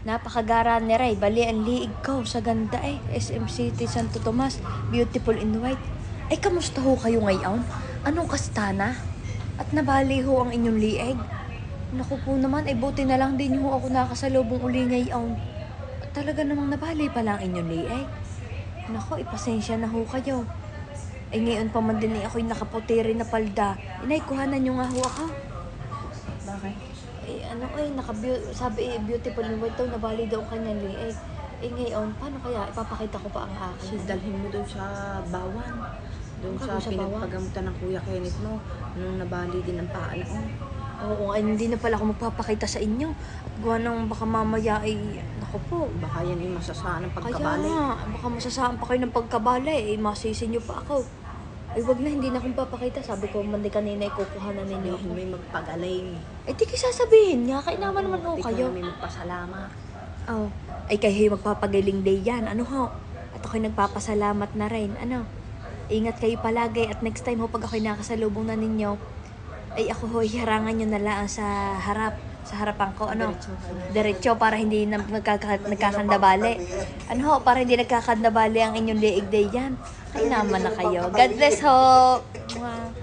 Napakagara ni Ray. Bali ang liig ko sa ganda eh. SM City Santo Tomas. Beautiful in white. Ay, kamusta ho kayo ngayon? Anong kastana? At nabali ho ang inyong liig? Naku po naman, ay buti na lang din ho ako nakasalubong uli ngayon. At talaga namang nabali pa lang inyong liig. Naku, ipasensya na ho kayo. Ay ngayon pa man din ako'y nakaputi rin na palda. Inay, kuhanan nyo nga ho ako. Bakit? Eh ano sabi beautiful in white daw, nabali daw ang kanyang liig. Eh ngayon, paano kaya ipapakita ko pa ang akin? Dalhin mo doon sa bawan. Doon sa Sa bawan? pinagpagamutan ng Kuya Kenneth mo. Nung nabali din ang paa noon. Oo, ay hindi na pala ako magpapakita sa inyo. At gawa nang baka mamaya ay, naku po. Baka yan yung masasaan ng Kaya pagkabali. nga, baka masasaan pa kayo ng pagkabala eh, masisi nyo pa ako. Ay wag na, hindi na akong papakita. Sabi ko, mandi kanina ikukuha na ninyo ako. May magpagaling. Ay di kayo sasabihin nga, kainaman naman ho Ikaw kayo. na may magpasalamat. Oh, ay kayo magpapagaling day yan, ano ho? At ako'y nagpapasalamat na rin, ano? Ingat kayo palagi at next time ho pag ako'y nakasalubong na ninyo, ay ako ho, harangan nyo na lang sa harapan ko, ano? Diretso para hindi na nagkakandabali. Ano ho, para hindi nagkakandabali ang inyong liig day yan. Ay naman na kayo. God bless ho! Mwah.